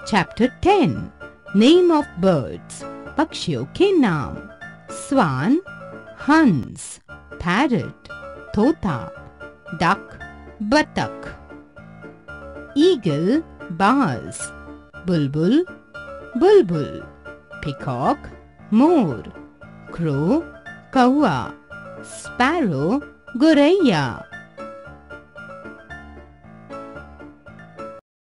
Chapter 10 name of birds, पक्षियों के नाम। स्वान, हंस, पैरट, तोता, डक, बतख। ईगल, बाज, बुलबुल, बुलबुल। पीकॉक, मोर। क्रो, कौआ। स्पैरो, गोरैया।